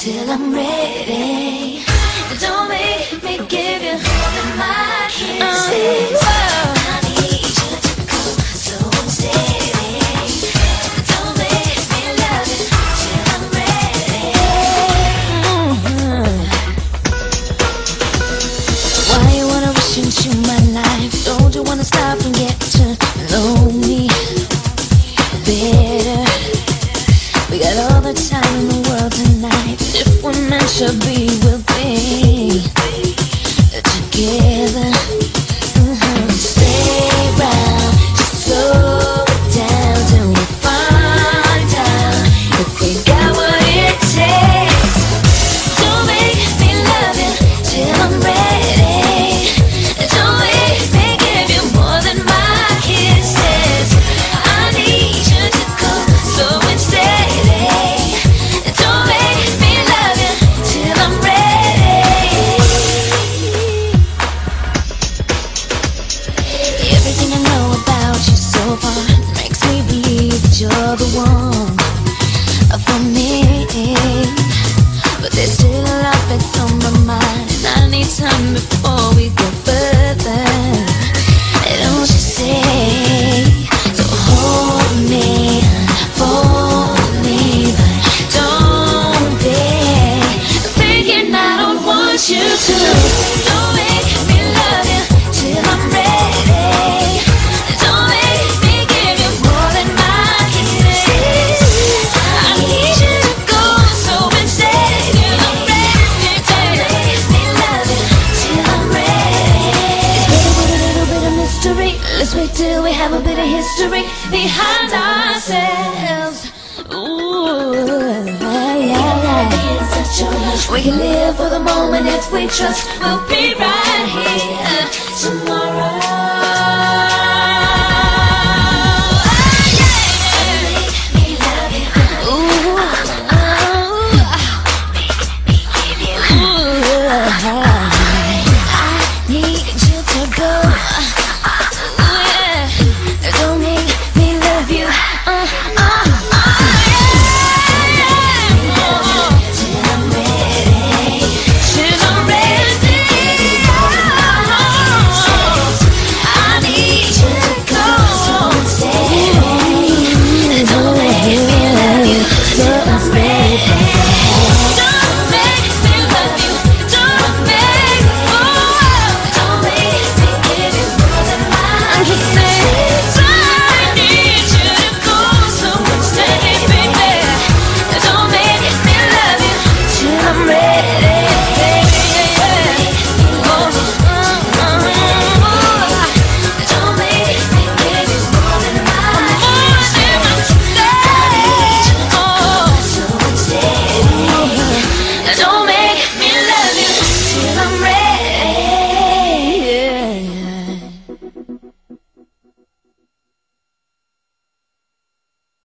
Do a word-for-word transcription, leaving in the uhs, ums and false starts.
till I'm ready. Don't make me give you more than my kisses. I need you to go slow and steady. Don't make me love you till I'm ready. Mm-hmm. Why you wanna rush into my life? Don't you wanna stop and get to know me better? We got all the time in the world tonight. If we're meant to be, we'll be together. Mm-hmm. Stay round, just slow down till we find out if we got what it takes. Don't make me love you till I'm ready. Don't make me give you more than my kisses. I need you to go slow and steady. Don't make me love you till I'm ready. Everything I know about you so far makes me believe that you're the one for me. But there's still a lot that's on my mind, and I need time before we go further. Don't you say, so hold me, fold me, but don't be thinking I don't want you to. Don't make me love you till I'm ready. Don't make me give you more than my kisses. I need you to go slow and steady till I'm ready. Don't make me love you till I'm ready. Let's wait with a little bit of mystery. Let's wait till we have a bit of history behind ourselves. Ooh, yeah, yeah. We can live for the moment if we trust. We'll be right here tomorrow.